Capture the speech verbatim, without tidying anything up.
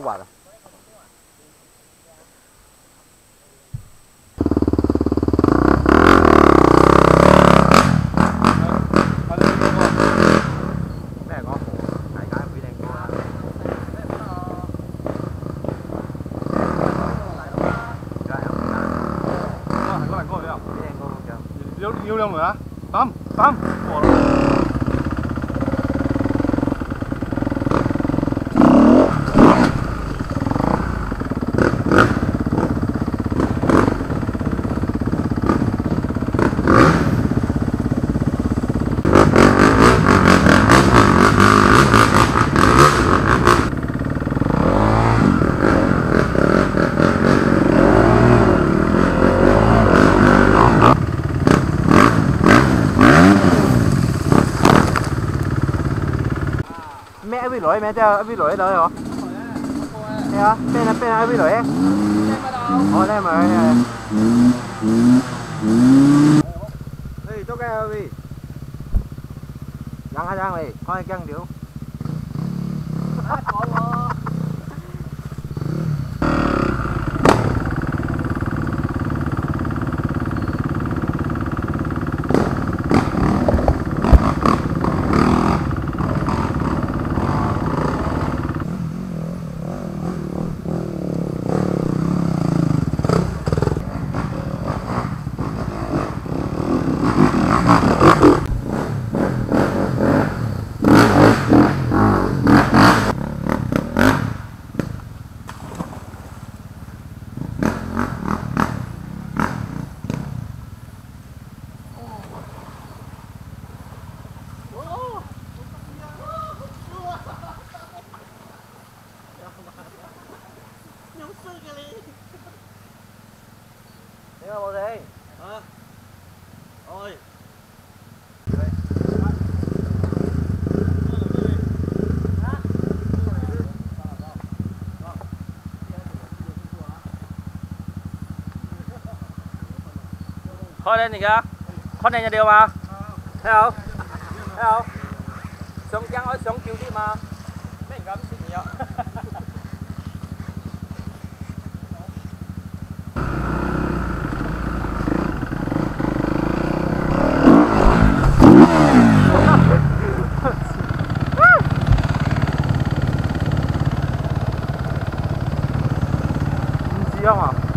滑啊！咩講？大家會靚過啦。要要兩輪啊！抌抌！mẹ bị lỗi mẹ theo bị lỗi đâu hả? Thế hả? Bên là bên ai bị lỗi? Ồ đây mà. Đi chỗ cái đi. Giang hai giang này, coi giang điếu. Thế mà bộ gì? Hả? Ôi. Khói lên gì kìa? Khói này nhà điều mà. Thấy không? Thấy không? Sống trắng ở sống chiều đi mà. Mấy ngắm xịn nhiều. Không à?